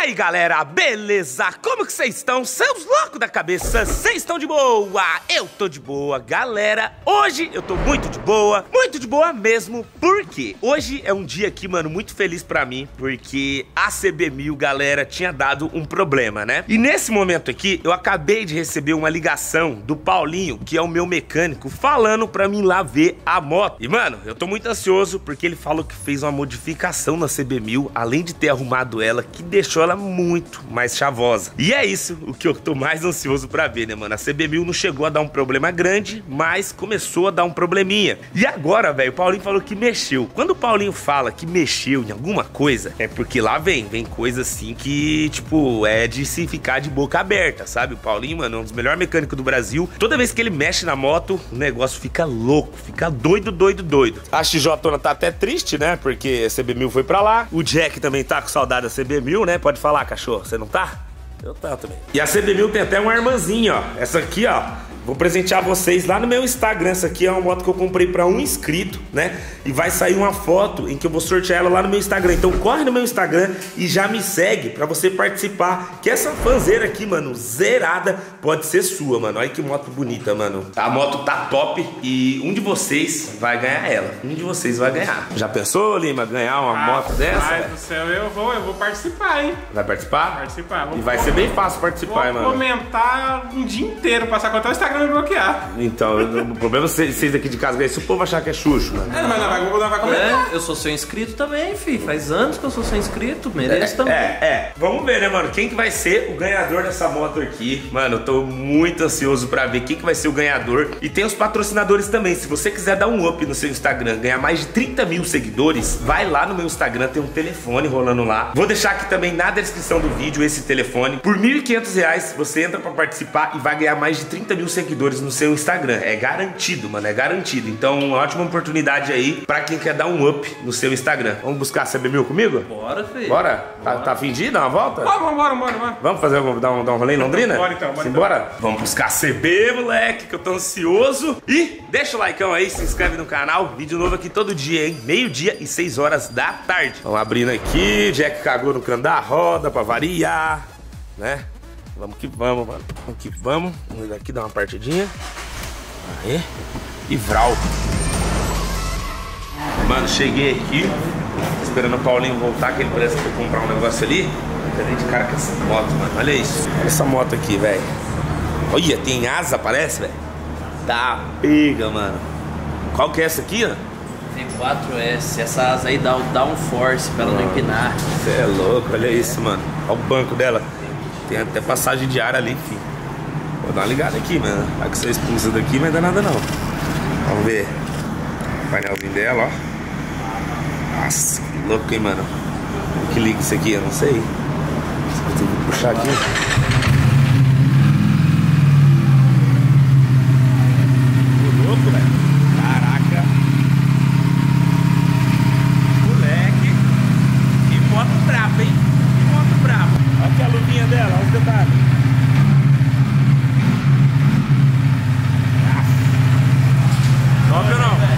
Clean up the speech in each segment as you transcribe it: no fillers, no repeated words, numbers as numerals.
aí, galera, beleza? Como que vocês estão? Seus loucos da cabeça, vocês estão de boa? Eu tô de boa, galera. Hoje eu tô muito de boa mesmo, porque hoje é um dia aqui, mano, muito feliz pra mim, porque a CB1000, galera, tinha dado um problema, né? E nesse momento aqui, eu acabei de receber uma ligação do Paulinho, que é o meu mecânico, falando pra mim lá ver a moto. E, mano, eu tô muito ansioso, porque ele falou que fez uma modificação na CB1000, além de ter arrumado ela, que deixou ela muito mais chavosa. E é isso o que eu tô mais ansioso pra ver, né, mano? A CB1000 não chegou a dar um problema grande, mas começou a dar um probleminha. E agora, velho, o Paulinho falou que mexeu. Quando o Paulinho fala que mexeu em alguma coisa, é porque lá vem coisa assim que, tipo, é de se ficar de boca aberta, sabe? O Paulinho, mano, é um dos melhores mecânicos do Brasil. Toda vez que ele mexe na moto, o negócio fica louco, fica doido. A XJ tá até triste, né? Porque a CB1000 foi pra lá. O Jack também tá com saudade da CB1000, né? Pode falar, cachorro, você não tá? Eu tô também. E a CB1000 tem até uma irmãzinha, ó. Essa aqui, ó, vou presentear vocês lá no meu Instagram. Essa aqui é uma moto que eu comprei pra um inscrito, né? E vai sair uma foto em que eu vou sortear ela lá no meu Instagram. Então corre no meu Instagram e já me segue pra você participar. Que essa fanzeira aqui, mano, zerada, pode ser sua, mano. Olha que moto bonita, mano. A moto tá top e um de vocês vai ganhar ela. Um de vocês vai ganhar. Já pensou, Lima, ganhar uma moto dessa? Ai, do céu, eu vou participar, hein? Vai participar? Participar. E vai ser bem fácil participar, mano. Vou comentar um dia inteiro, passar com até o Instagram me bloquear. Então, o problema é vocês aqui de casa, se o povo achar que é Xuxo, mano. É, mas não vai comentar. Eu sou seu inscrito também, fi. Faz anos que eu sou seu inscrito, mereço também. Vamos ver, né, mano? Quem que vai ser o ganhador dessa moto aqui? Mano, eu tô muito ansioso pra ver quem que vai ser o ganhador. E tem os patrocinadores também. Se você quiser dar um up no seu Instagram, ganhar mais de 30 mil seguidores, vai lá no meu Instagram, tem um telefone rolando lá. Vou deixar aqui também na descrição do vídeo esse telefone. Por R$ 1.500, você entra pra participar e vai ganhar mais de 30 mil seguidores no seu Instagram. É garantido, mano, é garantido. Então, uma ótima oportunidade aí pra quem quer dar um up no seu Instagram. Vamos buscar a CB1000 comigo? Bora, filho. Bora? Tá a fim de ir? Dar uma volta? Bora. Vamos fazer dar um rolê em Londrina? Bora então, bora. Bora? Vamos buscar a CB, moleque, que eu tô ansioso. E deixa o likeão aí, se inscreve no canal. Vídeo novo aqui todo dia, hein? Meio-dia e 6 horas da tarde. Vamos abrindo aqui. Jack cagou no cano da roda pra variar, né? Vamos que vamos, mano. Vamos que vamos. Vamos aqui dar uma partidinha. Aí. E vral. Mano, cheguei aqui, esperando o Paulinho voltar, que ele parece que foi comprar um negócio ali. Eu dei de cara com essa moto, mano. Olha isso. Olha essa moto aqui, velho. Olha, tem asa, parece, velho. Tá pega, mano. Qual que é essa aqui, ó? T4S. Essa asa aí dá um force pra ela não empinar. Você é louco, olha isso, mano. Olha o banco dela. Tem até passagem de ar ali, filho. Vou dar uma ligada aqui, mano. Vai que você expulsa daqui, mas não dá nada não. Vamos ver. O painelzinho dela, ó. Nossa, que louco, hein, mano. Como que liga isso aqui? Eu não sei. Eu tenho que puxar aqui. Que louco, velho. Caraca. Moleque. Que moto braba, hein? Que moto braba. Olha aqui a luvinha dela, olha os detalhes. Top ou não?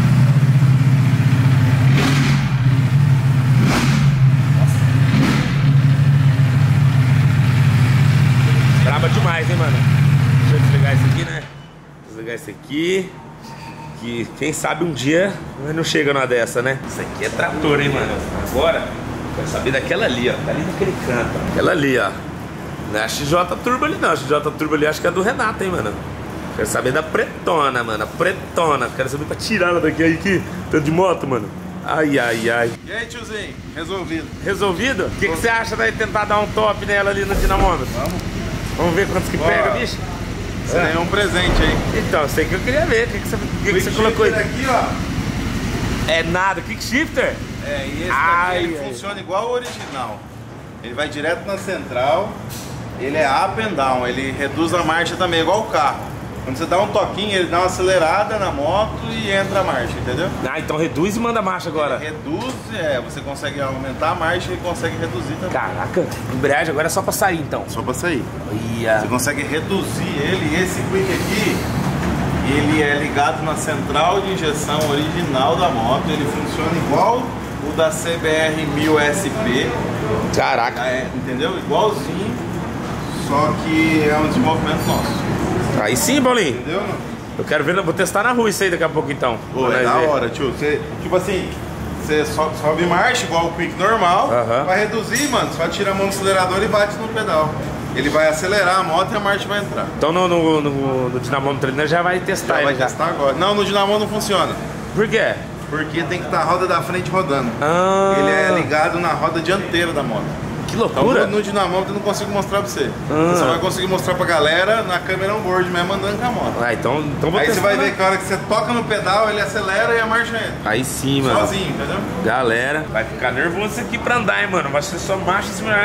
Braba demais, hein, mano? Deixa eu desligar isso aqui, né? Desligar isso aqui. Que quem sabe um dia não chega numa dessa, né? Isso aqui é trator, hein, mano? Agora, quero saber daquela ali, ó. Tá ali naquele canto, ó. Aquela ali, ó. Não é a XJ Turbo ali, não. A XJ Turbo ali acho que é do Renato, hein, mano? Quero saber da pretona, mano. A pretona. Quero saber pra tirar ela daqui aí, que tanto de moto, mano. Ai. E aí, tiozinho? Resolvido. Resolvido? O que você acha daí tentar dar um top nela ali no dinamômetro? Vamos ver quantos que pega, bicho? Você ganhou um presente aí. Então, sei que eu queria ver. O que você colocou aí? Aqui, ó. É nada, kick shifter? É, e esse daqui ele funciona igual ao original. Ele vai direto na central. Ele é up and down. Ele reduz a marcha também, igual o carro. Quando você dá um toquinho, ele dá uma acelerada na moto e entra a marcha, entendeu? Ah, então reduz e manda marcha agora. Ele reduz, você consegue aumentar a marcha e consegue reduzir também. Caraca, embreagem agora é só pra sair então. Só pra sair. Ia. Você consegue reduzir ele. E esse quick aqui, ele é ligado na central de injeção original da moto. Ele funciona igual o da CBR 1000 SP. Caraca. Entendeu? Igualzinho, só que é um desenvolvimento nosso. Aí sim, Paulinho. Entendeu? Eu quero ver, vou testar na rua isso aí daqui a pouco então. Pô, é da hora, tio. Tipo assim, você sobe marcha igual o Quick normal, vai reduzir, mano, só tira a mão do acelerador e bate no pedal. Ele vai acelerar a moto e a marcha vai entrar. Então no dinamômetro ele já vai testar ele. Vai testar agora. Não, no dinamô não funciona. Por quê? Porque tem que estar a roda da frente rodando. Ele é ligado na roda dianteira da moto. Que loucura! Então, no dinamômetro eu não consigo mostrar pra você. Você só vai conseguir mostrar pra galera na câmera on-board mesmo, andando com a moto. Então vou aí testar. Você vai ver que a hora que você toca no pedal, ele acelera e a marcha entra. Aí sim, mano. Sozinho, entendeu? Galera, vai ficar nervoso isso aqui pra andar, hein, mano. Vai ser só marcha em cima.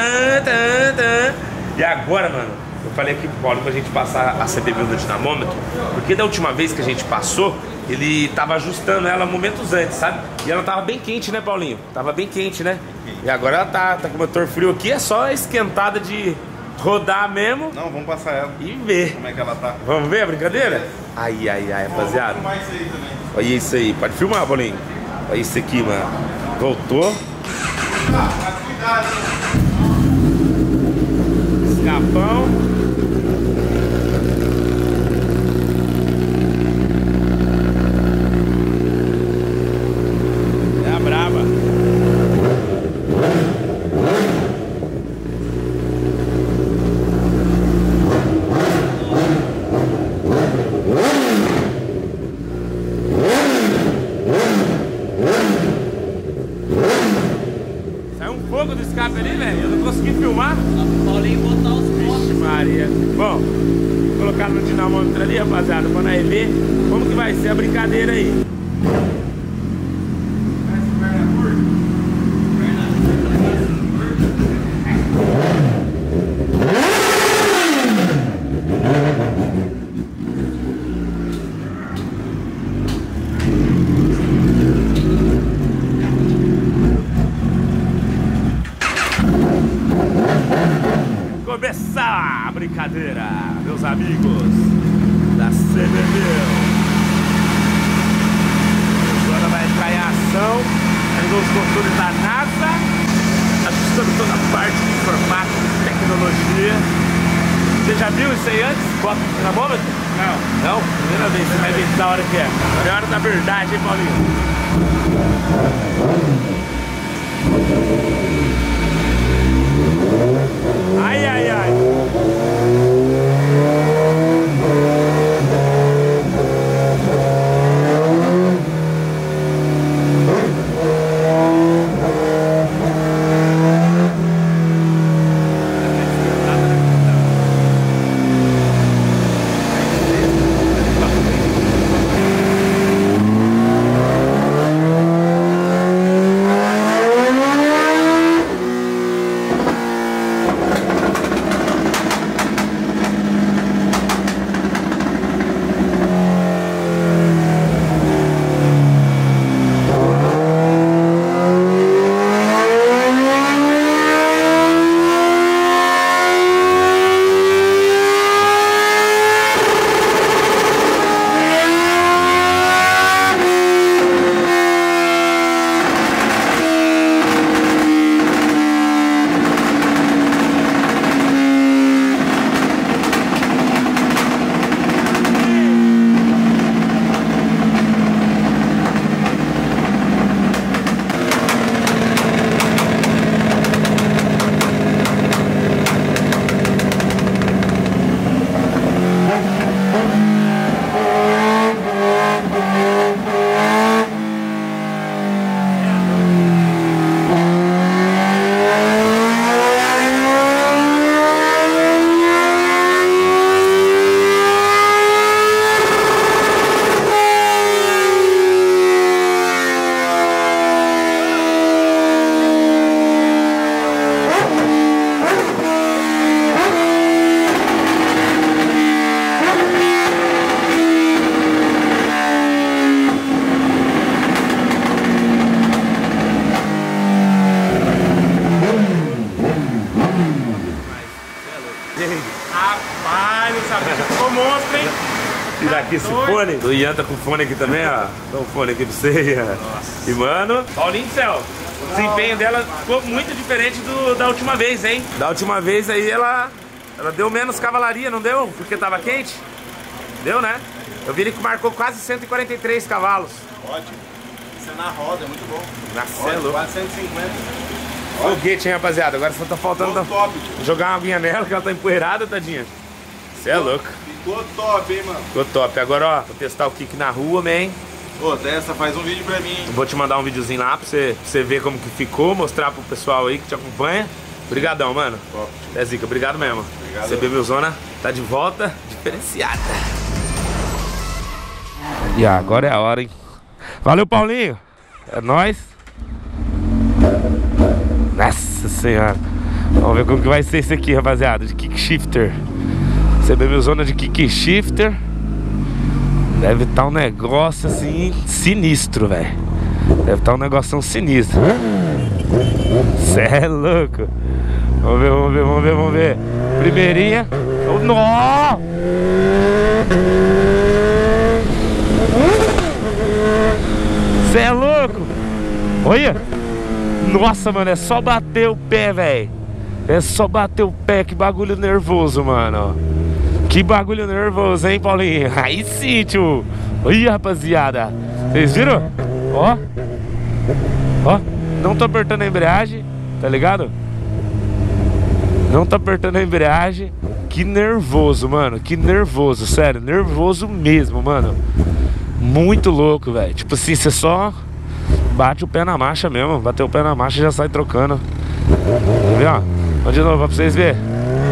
E agora, mano, eu falei aqui pro Paulo pra gente passar a CDB do dinamômetro, porque da última vez que a gente passou, ele tava ajustando ela momentos antes, sabe? E ela tava bem quente, né, Paulinho? Tava bem quente, né? E agora ela tá com o motor frio aqui, é só esquentada de rodar mesmo. Não, vamos passar ela e ver como é que ela tá. Vamos ver a brincadeira? Ai, rapaziada. Vou filmar isso aí também. Olha isso aí, pode filmar, Paulinho. Olha isso aqui, mano. Voltou. Mas cuidado, hein? Escapão. É a braba. Saiu um fogo do escape ali, velho. Eu não consegui filmar. Paulinho botar os pontos. Maria. Bom, vou colocar no dinamômetro ali, rapaziada, pra nós ver como que vai ser a brincadeira aí. Começar a brincadeira, meus amigos da CBB. Agora vai entrar em ação. Aí os controles da NASA, ajustando toda a parte de formato, tecnologia. Você já viu isso aí antes? Bota no dinamômetro? Não. Não? Primeira vez, você vai ver da hora que é. Agora é a hora da verdade, hein, Paulinho? Ai, ai, ai. Rapaz, não sabia que ficou monstro, hein? Tirar aqui esse fone. O Ian tá com o fone aqui também, ó. Dá um fone aqui pra você, Ian. E, mano, Paulinho do céu. O desempenho dela ficou muito diferente da última vez, hein? Da última vez aí ela deu menos cavalaria, não deu? Porque tava quente? Deu, né? Eu vi que marcou quase 143 cavalos. Ótimo. Isso é na roda, é muito bom. Nossa, quase 150. Foguete, hein, rapaziada? Agora só tá faltando top, jogar uma aguinha nela, que ela tá empoeirada, tadinha. Você é louco. Ficou top, hein, mano? Ficou top. Agora, ó, vou testar o kick na rua, man. Ô, Dessa, faz um vídeo pra mim. Vou te mandar um videozinho lá pra você ver como que ficou, mostrar pro pessoal aí que te acompanha. Obrigadão, mano. Top. É zica, obrigado mesmo. Obrigado. CB Milzona tá de volta, diferenciada. E agora é a hora, hein? Valeu, Paulinho. É nóis. Nossa senhora. Vamos ver como que vai ser esse aqui, rapaziada. De kick shifter. CB Milzona de kick shifter. Deve estar um negócio assim sinistro, velho. Deve estar um negocinho sinistro. Cê é louco. Vamos ver, vamos ver, vamos ver, vamos ver. Primeirinha. Oh, nó! Cê é louco. Olha. Nossa, mano, é só bater o pé, velho. É só bater o pé. Que bagulho nervoso, mano. Que bagulho nervoso, hein, Paulinho? Aí sim, tio. Olha, rapaziada. Vocês viram? Ó. Ó. Não tô apertando a embreagem, tá ligado? Não tô apertando a embreagem. Que nervoso, mano. Que nervoso, sério. Nervoso mesmo, mano. Muito louco, velho. Tipo assim, você só bate o pé na marcha mesmo. Bateu o pé na marcha e já sai trocando. Quer ver, ó? Vamos de novo, ó, pra vocês verem.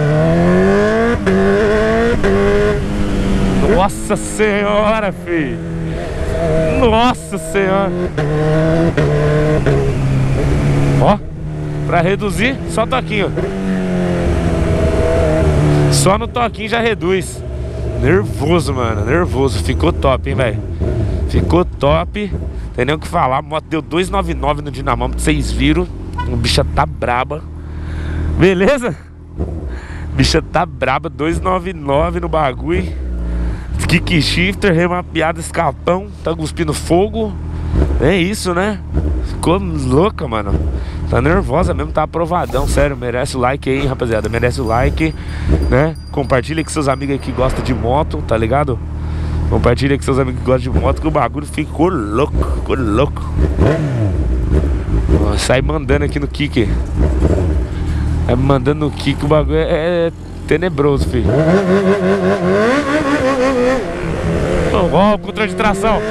Nossa senhora, filho. Nossa senhora. Ó, pra reduzir, só toquinho. Só no toquinho já reduz. Nervoso, mano, nervoso. Ficou top, hein, velho. Ficou top. Tem nem o que falar. A moto deu 299 no dinamômetro. Vocês viram. A bicha tá braba. Beleza? Bicha tá braba, 299 no bagulho. Kick shifter, remapeado, escapão. Tá cuspindo fogo. É isso, né? Ficou louca, mano. Tá nervosa mesmo, tá aprovadão. Sério, merece o like aí, rapaziada. Merece o like, né? Compartilha com seus amigos aí que gostam de moto, tá ligado? Compartilha com seus amigos que gostam de moto, que o bagulho ficou louco. Ficou louco. Ó, sai mandando aqui no kick. É mandando no kick, o bagulho é tenebroso, filho. Ó, o controle de tração.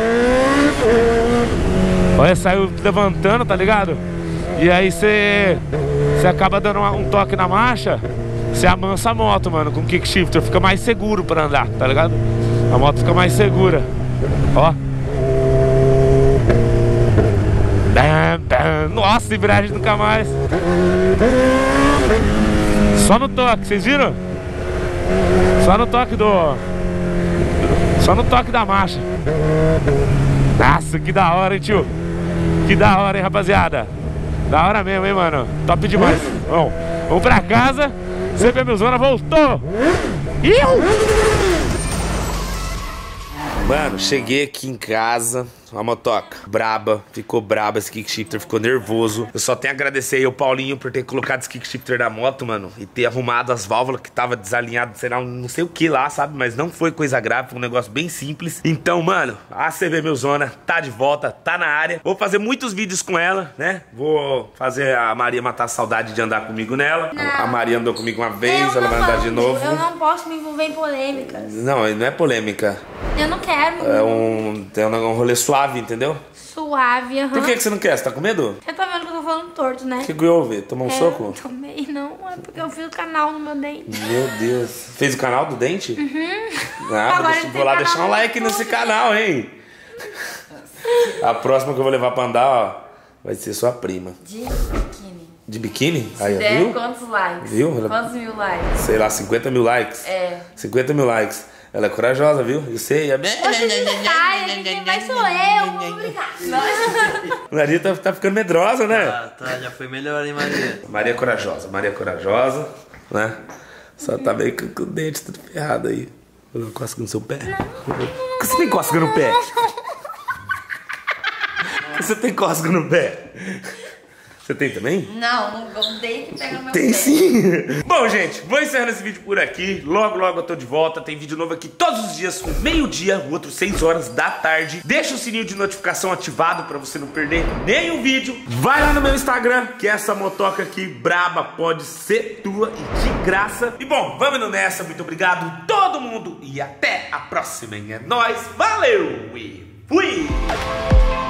Olha, saiu levantando, tá ligado? E aí você acaba dando um toque na marcha. Você amansa a moto, mano, com kick shifter. Fica mais seguro pra andar, tá ligado? A moto fica mais segura. Ó. Nossa, embreagem nunca mais. Só no toque, vocês viram? Só no toque Só no toque da marcha. Nossa, que da hora, hein, tio. Que da hora, hein, rapaziada. Da hora mesmo, hein, mano. Top demais. Bom, vamos pra casa. CB Milzona voltou. Mano, cheguei aqui em casa. A motoca braba, ficou braba, esse kick shifter ficou nervoso. Eu só tenho a agradecer aí ao Paulinho por ter colocado esse kick shifter da moto, mano, e ter arrumado as válvulas que tava desalinhado, sei lá, não sei o que lá, sabe? Mas não foi coisa grave, foi um negócio bem simples. Então, mano, a CB Milzona tá de volta, tá na área. Vou fazer muitos vídeos com ela, né? Vou fazer a Maria matar a saudade de andar comigo nela. A Maria andou comigo uma vez, ela vai andar de novo. Eu não posso me envolver em polêmicas. Não, não é polêmica. Eu não quero. Tem um rolê suave, entendeu? Suave, aham. Por que você não quer? Você tá com medo? Você tá vendo que eu tô falando torto, né? O que houve? Tomou um soco? Não tomei, não. É porque eu fiz o canal no meu dente. Meu Deus. Fez o canal do dente? Uhum. Ah, vou lá deixar um like nesse canal, hein? A próxima que eu vou levar pra andar, ó, vai ser sua prima. De biquíni. De biquíni? Aí, Se der, viu? quantos likes? Viu? Quantos mil likes? Sei lá, 50 mil likes. É. 50 mil likes. Ela é corajosa, viu? Eu sei. Quem vai sou eu, vou brincar. Maria tá ficando medrosa, né? Tá, já foi melhor, hein, Maria? Maria é corajosa, né? Só tá meio com o dente tudo ferrado aí. Cosca no seu pé? Por que você tem cosca no pé? Por que você tem cosca no pé? Você tem também? Não, não tem que pegar meu Tem pé. sim. Bom, gente, vou encerrando esse vídeo por aqui. Logo, logo eu tô de volta. Tem vídeo novo aqui todos os dias, um meio-dia, o outro 6 horas da tarde. Deixa o sininho de notificação ativado pra você não perder nenhum vídeo. Vai lá no meu Instagram, que essa motoca aqui braba pode ser tua e de graça. E bom, vamos indo nessa. Muito obrigado todo mundo e até a próxima, hein? É nóis, valeu e fui!